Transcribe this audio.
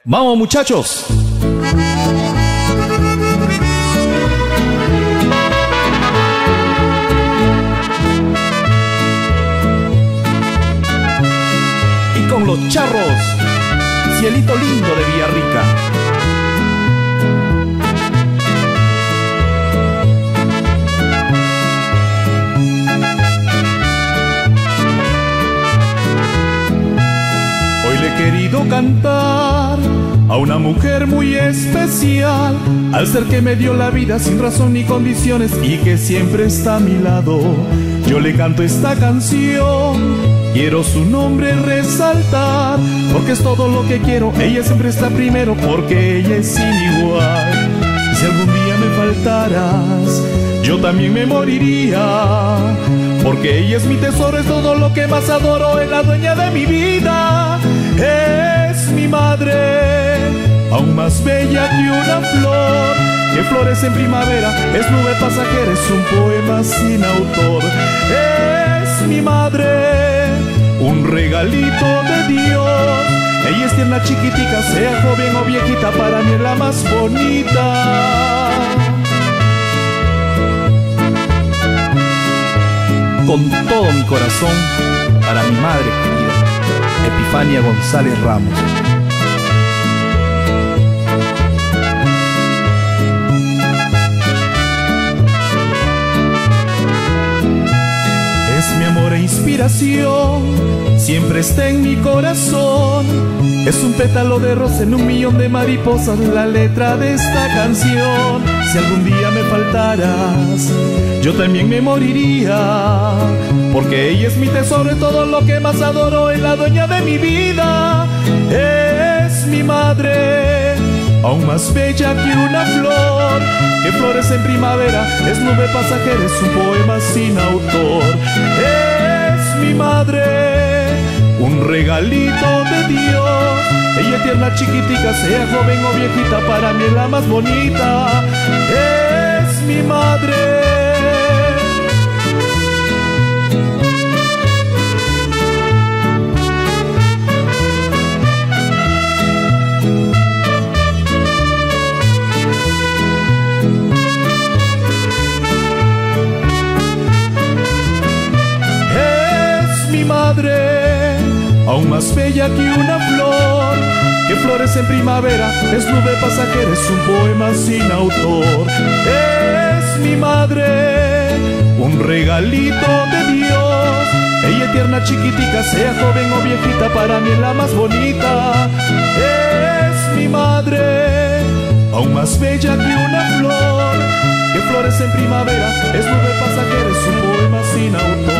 ¡Vamos, muchachos! Y con los charros, Cielito Lindo de Villarrica. Hoy le he querido cantar a una mujer muy especial, al ser que me dio la vida sin razón ni condiciones y que siempre está a mi lado. Yo le canto esta canción, quiero su nombre resaltar, porque es todo lo que quiero, ella siempre está primero, porque ella es sin igual. Y si algún día me faltaras, yo también me moriría, porque ella es mi tesoro, es todo lo que más adoro, es la dueña de mi vida, es mi madre, aún más bella que una flor que florece en primavera, es nube pasajera, es un poema sin autor. Es mi madre, un regalito de Dios, ella es tierna chiquitica, sea joven o viejita, para mí es la más bonita. Con todo mi corazón, para mi madre querida, Epifania González Ramos. Es mi amor e inspiración, siempre está en mi corazón. Es un pétalo de rosa en un millón de mariposas, la letra de esta canción. Si algún día me faltaras, yo también me moriría, porque ella es mi tesoro y todo lo que más adoro, es la dueña de mi vida. Es mi madre, aún más bella que una flor que florece en primavera, es nube pasajera, es un poema sin autor. Es mi madre, un regalito de Dios, ella es tierna chiquitica, sea joven o viejita, para mí es la más bonita. Es mi madre. Madre, aún más bella que una flor que florece en primavera, es nube pasajera, es un poema sin autor. Es mi madre, un regalito de Dios, ella es tierna chiquitica, sea joven o viejita, para mí es la más bonita. Es mi madre, aún más bella que una flor que florece en primavera, es nube pasajera, es un poema sin autor.